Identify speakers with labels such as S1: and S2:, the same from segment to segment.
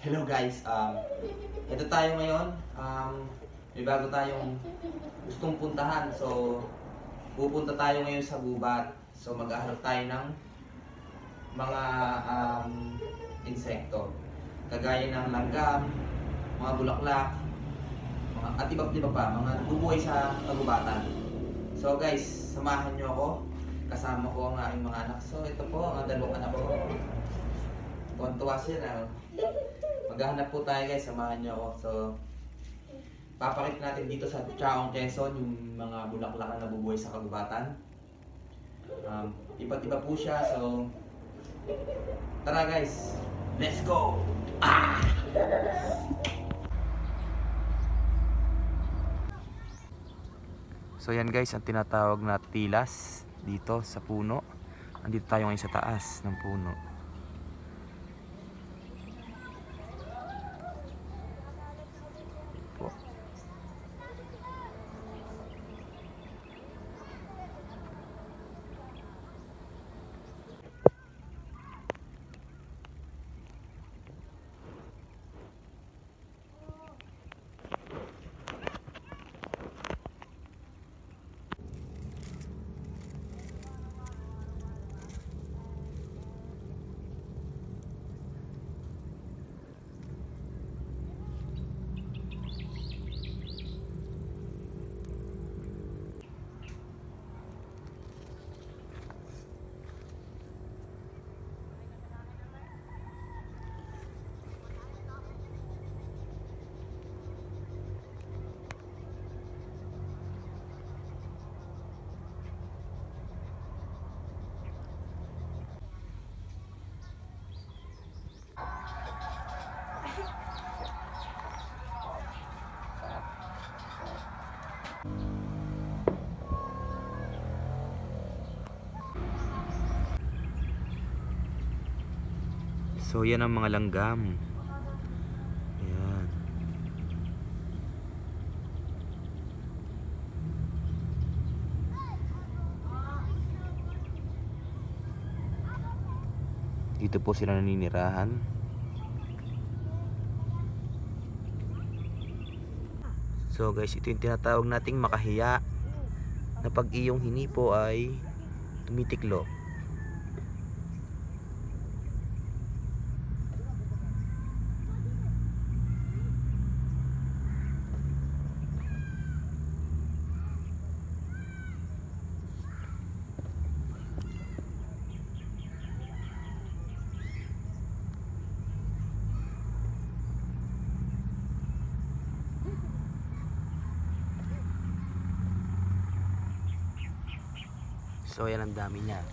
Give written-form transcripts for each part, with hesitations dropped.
S1: Hello guys, ito tayo ngayon. May bago tayong gustong puntahan. So, pupunta tayo ngayon sa gubat. So, maghahanap tayo ng mga insekto. Kagaya ng langgam, mga bulaklak, at iba pa, mga nabubuhay sa kagubatan. So guys, samahan nyo ako. Kasama ko ang aking mga anak. So, ito po ang dalawang anak ko. Tuwan-tuwa sila. Maghahanap po tayo guys, samahan nyo ako. So, papakita natin dito sa Chaong, Quezon yung mga bulaklak na nabubuhay sa kagubatan. Iba't iba po siya. So, tara guys, let's go! So yan guys, ang tinatawag na tilas dito sa puno. Andito tayo ngayon sa taas ng puno. So yan ang mga langgam. Ayan. Dito po sila naninirahan. So guys, ito yung tinatawag nating makahiya, na pag iyong hinipo ay tumitiklo. So yan ang dami niya.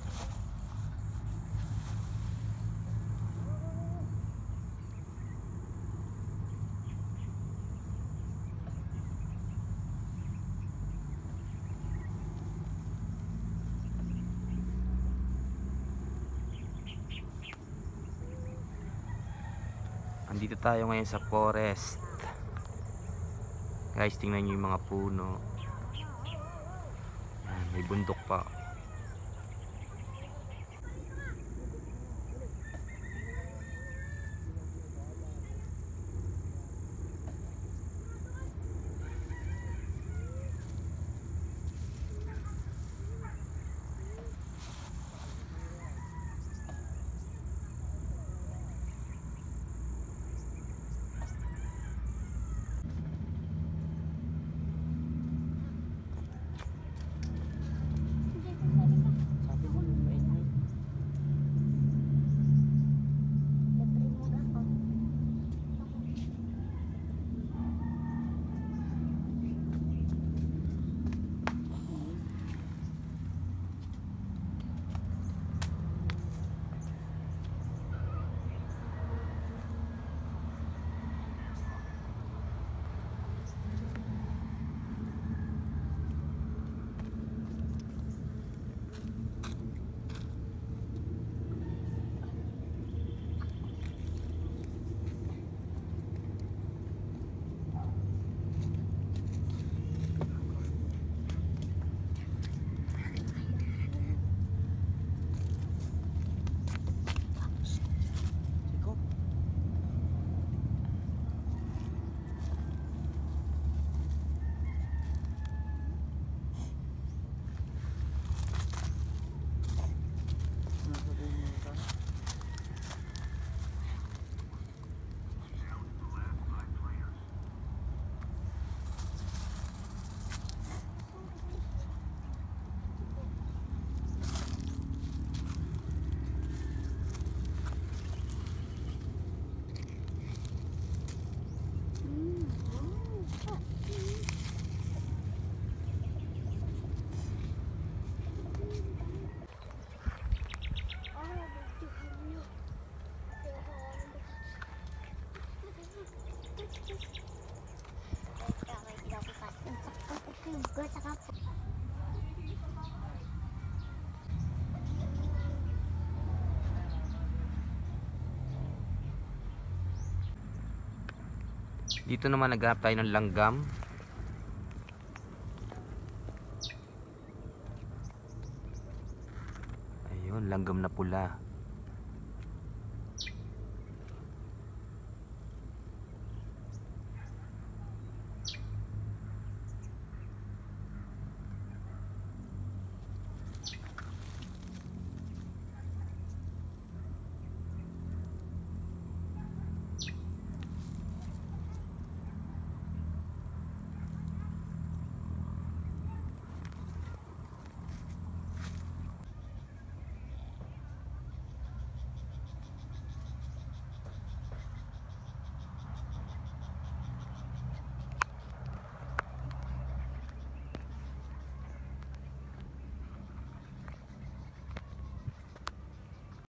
S1: Andito tayo ngayon sa forest. Guys, tingnan niyo yung mga puno. May bundok pa.
S2: Dito naman naghanap tayo ng langgam. Ayun, langgam na pula.